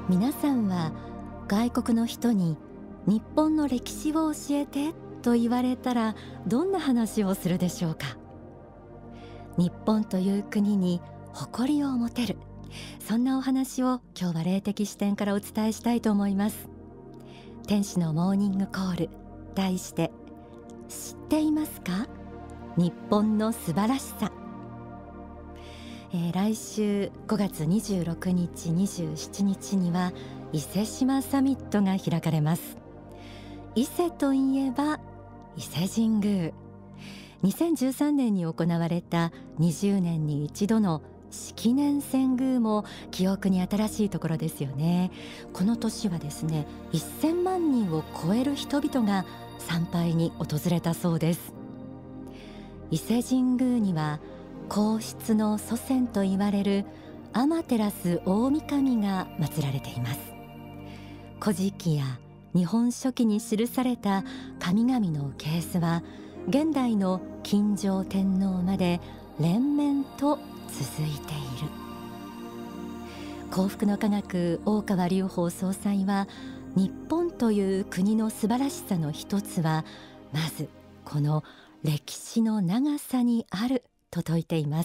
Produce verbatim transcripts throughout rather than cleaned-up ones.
皆さんは外国の人に日本の歴史を教えてと言われたらどんな話をするでしょうか。日本という国に誇りを持てる、そんなお話を今日は霊的視点からお伝えしたいと思います。天使のモーニングコール、題して知っていますか、日本の素晴らしさ。えー、来週ごがつにじゅうろくにちにじゅうしちにちには伊勢志摩サミットが開かれます。伊勢といえば伊勢神宮。にせんじゅうさんねんに行われたにじゅうねんに一度の式年遷宮も記憶に新しいところですよね。この年はですね、せんまんにんを超える人々が参拝に訪れたそうです。伊勢神宮には皇室の祖先といわれる天照大神が祀られています。古事記や日本書紀に記された神々の系図は現代の金城天皇まで連綿と続いている。幸福の科学大川隆法総裁は、日本という国の素晴らしさの一つはまずこの歴史の長さにあると説いています。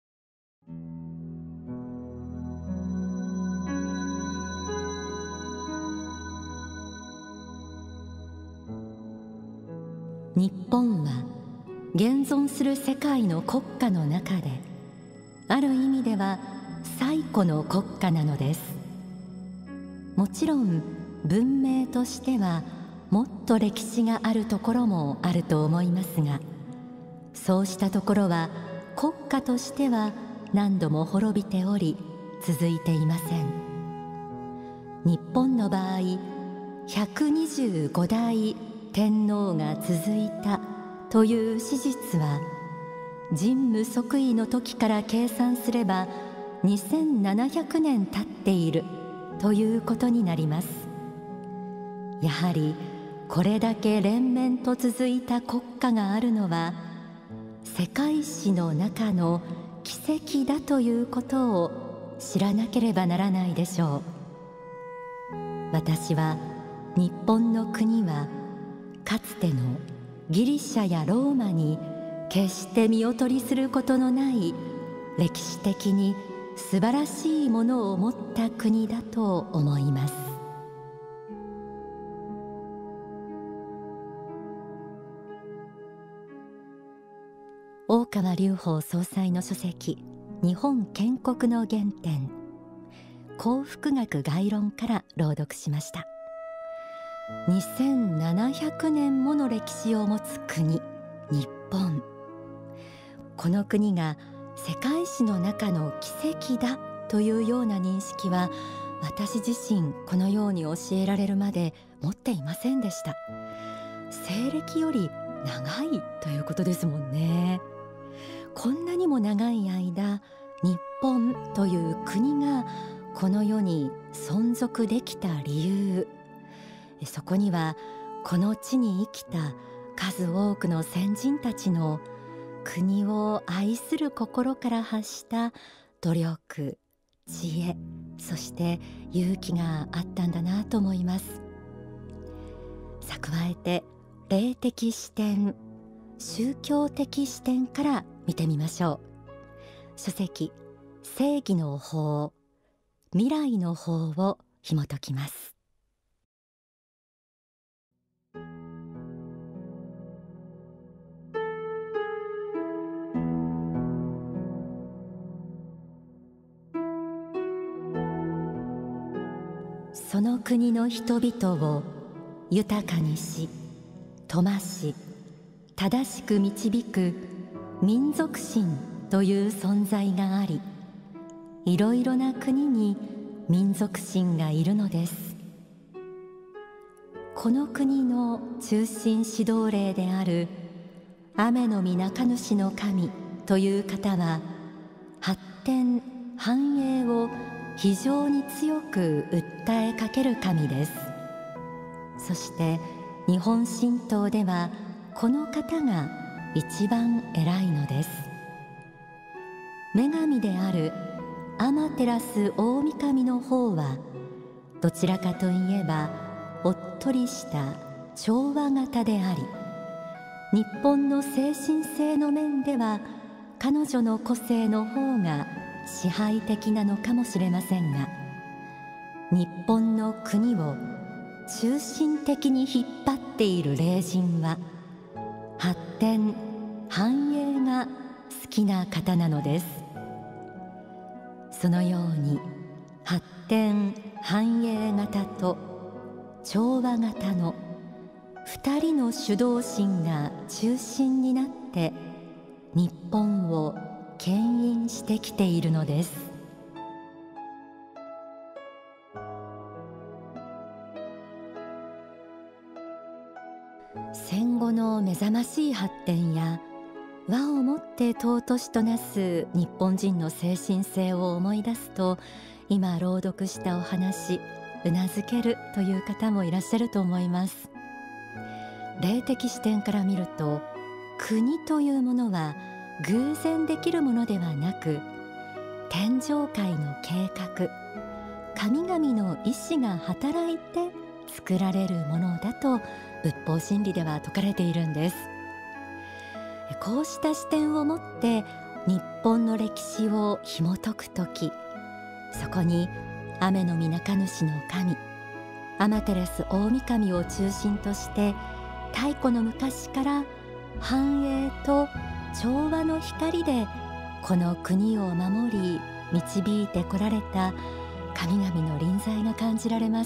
日本は現存する世界の国家の中である意味では最古の国家なのです。もちろん文明としてはもっと歴史があるところもあると思いますが、そうしたところは国家としては何度も滅びており続いていません。日本の場合ひゃくにじゅうごだい天皇が続いたという史実は、神武即位の時から計算すればにせんななひゃくねん経っているということになります。やはりこれだけ連綿と続いた国家があるのは世界史の中の奇跡だということを知らなければならないでしょう。私は日本の国はかつてのギリシャやローマに決して見劣りすることのない歴史的に素晴らしいものを持った国だと思います。大川隆法総裁の書籍、日本建国の原点、幸福学概論から朗読しました。にせんななひゃくねんもの歴史を持つ国、日本。この国が世界史の中の奇跡だというような認識は、私自身このように教えられるまで持っていませんでした。西暦より長いということですもんね。こんなにも長い間、日本という国がこの世に存続できた理由、そこにはこの地に生きた数多くの先人たちの国を愛する心から発した努力、知恵、そして勇気があったんだなと思います。さあ、加えて霊的視点、宗教的視点から見てみましょう。書籍、正義の法、未来の法を紐解きます。その国の人々を豊かにし、富まし、正しく導く民族心という存在があり、いろいろな国に民族心がいるのです。この国の中心指導霊である天の御中主の神という方は、発展繁栄を非常に強く訴えかける神です。そして日本神道ではこの方が一番偉いのです。女神である天照大神の方はどちらかといえばおっとりした調和型であり、日本の精神性の面では彼女の個性の方が支配的なのかもしれませんが、日本の国を中心的に引っ張っている霊人は発展繁栄が好きな方なのです。そのように発展繁栄型と調和型の二人の主導心が中心になって日本を牽引してきているのです。戦後の目覚ましい発展や和をもって尊しとなす日本人の精神性を思い出すと、今朗読したお話、うなずけるという方もいらっしゃると思います。霊的視点から見ると、国というものは偶然できるものではなく、天上界の計画、神々の意志が働いて作られるものだと仏法真理では説かれているんです。こうした視点を持って日本の歴史を紐解くとき、そこに天の御中主の神天照大神を中心として太古の昔から繁栄と調和の光でこの国を守り導いてこられた神々の臨在が感じられます。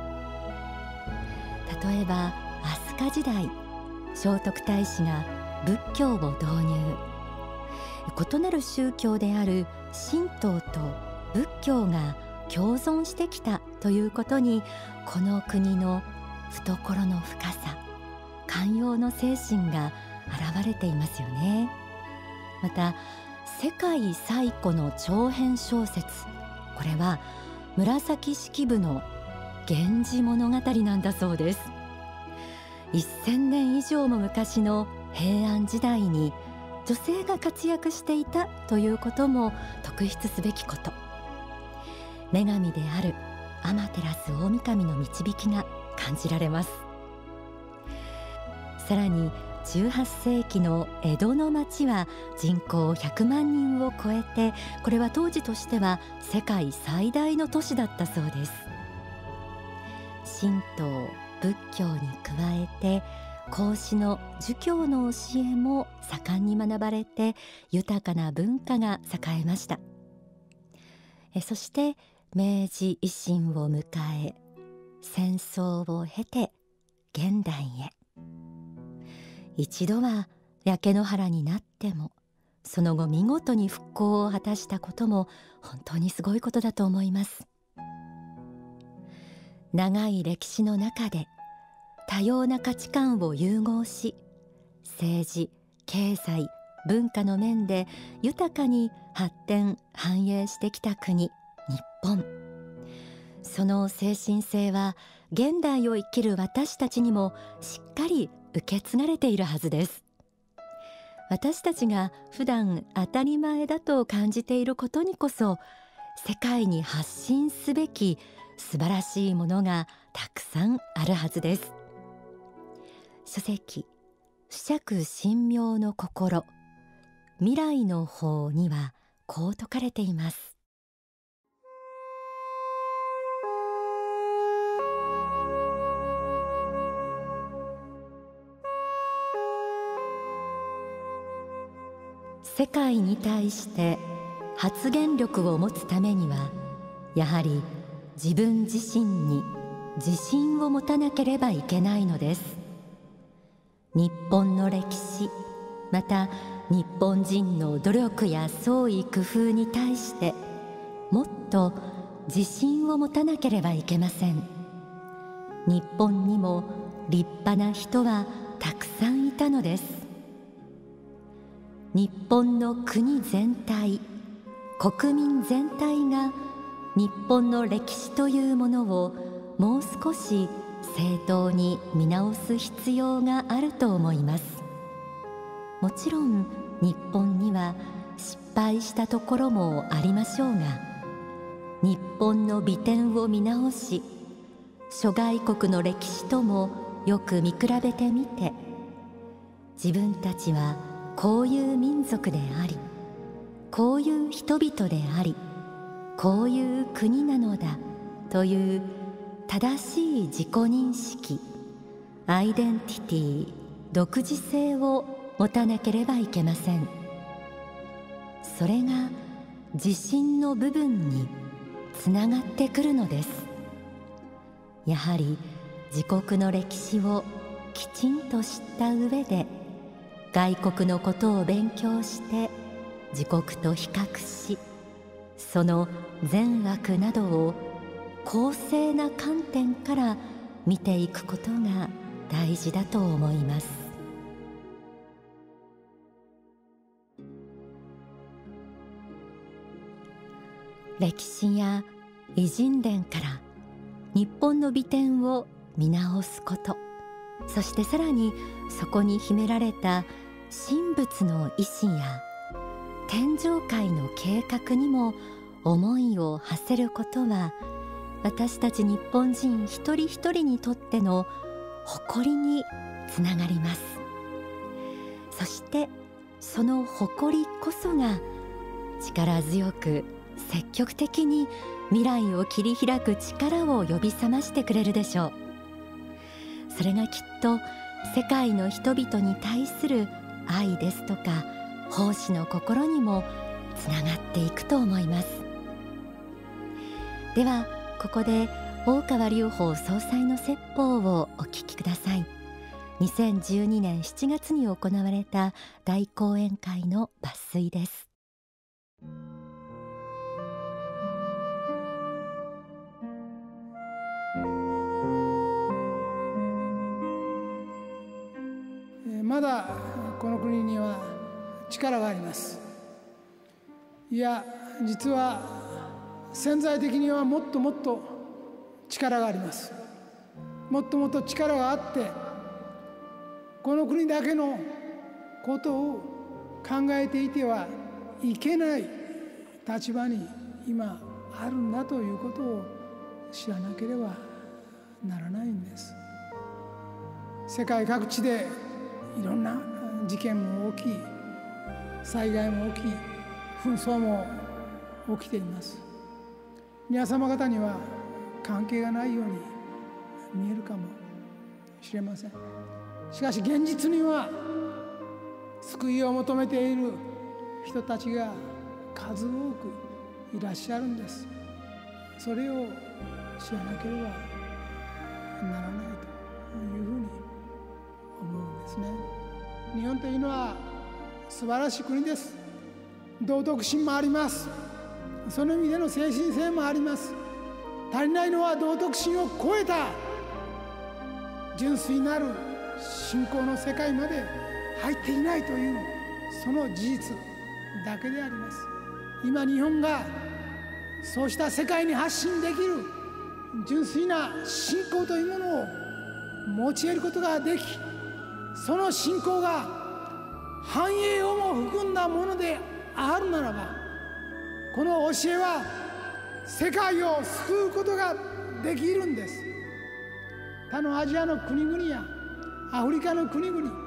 例えば飛鳥時代、聖徳太子が仏教を導入。異なる宗教である神道と仏教が共存してきたということに、この国の懐の深さ、寛容の精神が現れていますよね。また世界最古の長編小説、これは紫式部の源氏物語なんだそうです。せんねん以上も昔の平安時代に女性が活躍していたということも特筆すべきこと。女神である天照大神の導きが感じられます。さらにじゅうはっせいきの江戸の町は人口ひゃくまんにんを超えて、これは当時としては世界最大の都市だったそうです。神道仏教に加えて孔子の儒教の教えも盛んに学ばれて、豊かな文化が栄えました。えそして明治維新を迎え、戦争を経て現代へ。一度は焼け野原になっても、その後見事に復興を果たしたことも本当にすごいことだと思います。長い歴史の中で多様な価値観を融合し、政治、経済、文化の面で豊かに発展繁栄してきた国、日本。その精神性は現代を生きる私たちにもしっかり受け継がれているはずです。私たちが普段当たり前だと感じていることにこそ、世界に発信すべき素晴らしいものがたくさんあるはずです。書籍「取釈神妙の心未来の法」にはこう説かれています。世界に対して発言力を持つためには、やはり自分自身に自信を持たなければいけないのです。日本の歴史、また日本人の努力や創意工夫に対してもっと自信を持たなければいけません。日本にも立派な人はたくさんいたのです。日本の国全体、国民全体が日本の歴史というものをもう少し正当に見直す必要があると思います。もちろん日本には失敗したところもありましょうが、日本の美点を見直し、 諸外国の歴史ともよく見比べてみて、自分たちはこういう民族であり、こういう人々であり、こういう国なのだという正しい自己認識、アイデンティティ、独自性を持たなければいけません。それが自信の部分につながってくるのです。やはり自国の歴史をきちんと知った上で、外国のことを勉強して自国と比較し、その善悪などを公正な観点から見ていくことが大事だと思います。歴史や偉人伝から日本の美点を見直すこと、そしてさらにそこに秘められた神仏の意志や天上界の計画にも思いを馳せることは、私たち日本人一人一人にとっての誇りにつながります。そしてその誇りこそが力強く積極的に未来を切り開く力を呼び覚ましてくれるでしょう。それがきっと世界の人々に対する愛ですとか奉仕の心にもつながっていくと思います。ではここで大川隆法総裁の説法をお聞きください。にせんじゅうにねんしちがつに行われた大講演会の抜粋です。 まだこの国には力があります。いや、実は潜在的にはもっともっと力があります。もっともっと力があって、この国だけのことを考えていてはいけない立場に今あるんだということを知らなければならないんです。世界各地でいろんな事件も起き、災害も起き、紛争も起きています。皆様方には関係がないように見えるかもしれません。しかし現実には救いを求めている人たちが数多くいらっしゃるんです。それを知らなければならないというふうに思うんですね。日本というのは素晴らしい国です。道徳心もあります。その意味での精神性もあります。足りないのは道徳心を超えた純粋なる信仰の世界まで入っていないというその事実だけであります。今日本がそうした世界に発信できる純粋な信仰というものを持ち得ることができ、その信仰が繁栄をも含んだものであるならば、この教えは世界を救うことができるんです。他のアジアの国々やアフリカの国々、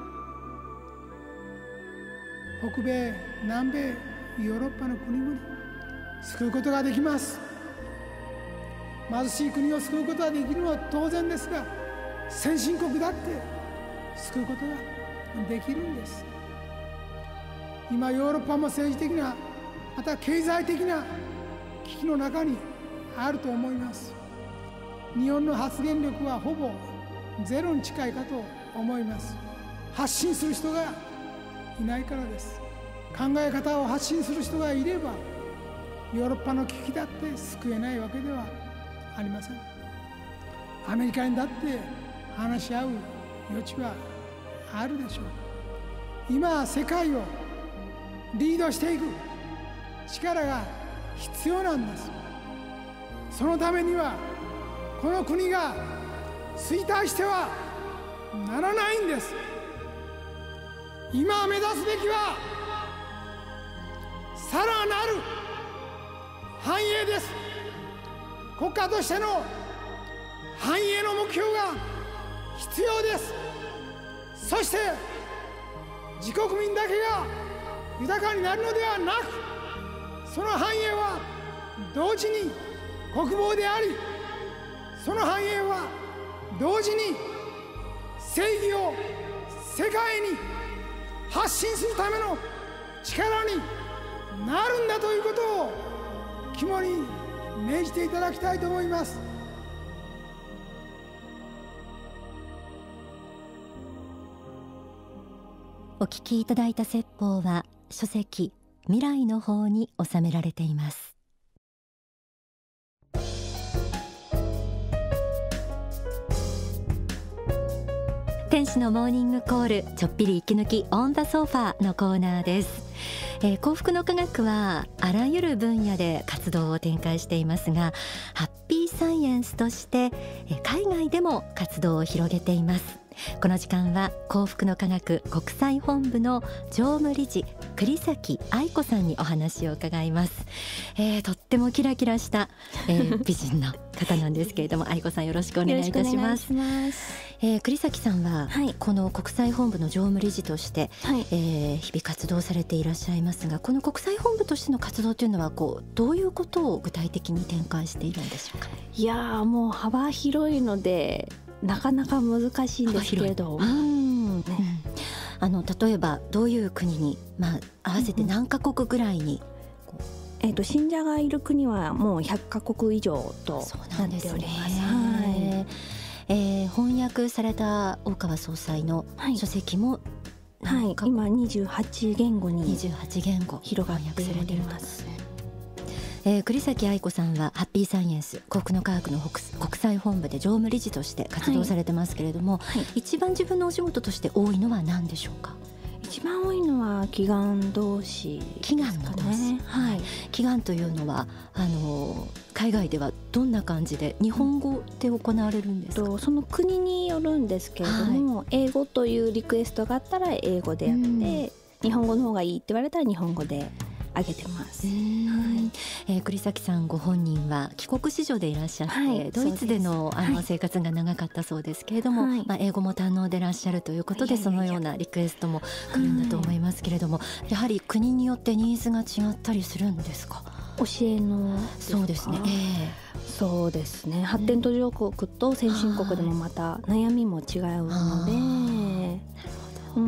北米、南米、ヨーロッパの国々、救うことができます。貧しい国を救うことができるのは当然ですが、先進国だって救うことができるんです。今ヨーロッパも政治的な、また経済的な危機の中にあると思います。日本の発言力はほぼゼロに近いかと思います。発信する人がいないからです。考え方を発信する人がいれば、ヨーロッパの危機だって救えないわけではありません。アメリカにだって話し合う余地はあるでしょう。今世界をリードしていく力が必要なんです。そのためにはこの国が衰退してはならないんです。今目指すべきはさらなる繁栄です。国家としての繁栄の目標が必要です。そして自国民だけが豊かになるのではなく、その繁栄は同時に国防であり、その繁栄は同時に正義を世界に発信するための力になるんだということを肝に銘じていただきたいと思います。 お聞きいただいた説法は書籍未来の方に収められています。天使のモーニングコール、ちょっぴり息抜きオンザソファーのコーナーです。えー、幸福の科学はあらゆる分野で活動を展開していますが、ハッピーサイエンスとして、えー、海外でも活動を広げています。この時間は幸福の科学国際本部の常務理事栗崎愛子さんにお話を伺います。えー、とってもキラキラした、えー、美人の方なんですけれども愛子さんよろしくお願いいたします。えー、栗崎さんは、はい、この国際本部の常務理事として、はい、えー、日々活動されていらっしゃいますが、この国際本部としての活動というのはこうどういうことを具体的に展開しているんでしょうか。 いやーもう幅広いのでなかなか難しいんですけれど、うんね、うん、 あの例えばどういう国に、まあ、合わせて何カ国ぐらいに、 うん、えーと、信者がいる国はもうひゃっカ国以上となっております。はい、 えー、翻訳された大川総裁の書籍も、 はいはい、今にじゅうはちげんごに広がっています。 えー、栗崎愛子さんはハッピーサイエンス幸福の科学の国際本部で常務理事として活動されてますけれども、はいはい、一番自分のお仕事として多いのは何でしょうか。 一番多いのは祈願同士ですかね。祈願の同士、 はい、祈願というのはあの海外ではどんな感じで日本語で行われるんですか。 その国によるんですけれども、はい、英語というリクエストがあったら英語でやって、うん、日本語の方がいいって言われたら日本語であげてます。はい、 えー、栗崎さんご本人は帰国子女でいらっしゃって、はい、ドイツでの、あの、はい、生活が長かったそうですけれども、はい、まあ、英語も堪能でいらっしゃるということで、そのようなリクエストも来るんだと思いますけれども、はい、やはり国によってニーズが違ったりするんですか。 教えのそうですね、 えー、そうですね、発展途上国と先進国でもまた悩みも違うので、うん、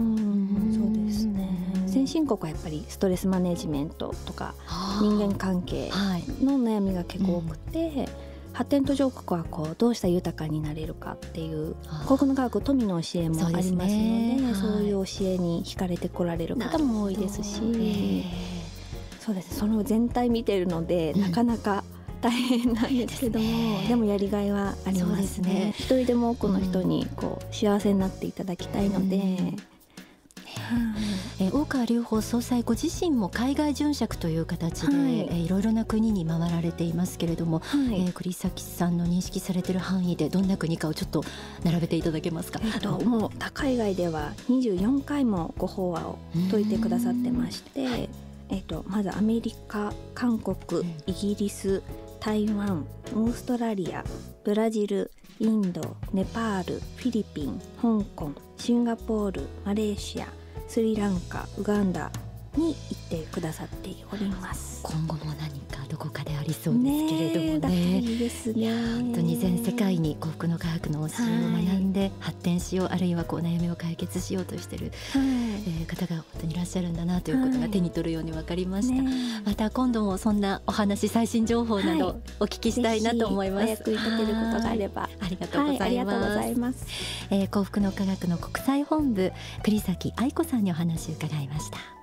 そうですね。先進国はやっぱりストレスマネジメントとか人間関係の悩みが結構多くて、はい、うん、発展途上国はこうどうしたら豊かになれるかっていう幸福の科学富の教えもありますので、 そうですね、そういう教えに惹かれてこられる方も多いですし、そうです、その全体見てるので、うん、なかなか大変なんですけども、で, でもやりがいはありますね。一人でも多くの人にこう幸せになっていただきたいので、うん、 えー、大川隆法総裁ご自身も海外巡借という形で、はい、えー、いろいろな国に回られていますけれども、はい、えー、栗崎さんの認識されている範囲でどんな国かをちょっと並べていただけますか。 えー、ともう海外ではにじゅうよんかいもご法話を説いてくださってまして、はい、えー、とまずアメリカ、韓国、イギリス、台湾、オーストラリア、ブラジル、インド、ネパール、フィリピン、香港、シンガポール、マレーシア、スリランカ、ウガンダに行ってくださっております。 今後も何かどこかでありそうですけれどもね。 ね、いいですね。 本当に全世界に幸福の科学の教えを学んで発展しよう、はい、あるいはこう悩みを解決しようとしている、はい、えー、方が本当にいらっしゃるんだなということが手に取るように分かりました。はい、また今度もそんなお話、最新情報などお聞きしたいなと思います。 はい、お役に立てることがあれば。 ありがとうございます。はい、ありがとうございます。えー、幸福の科学の国際本部栗崎愛子さんにお話を伺いました。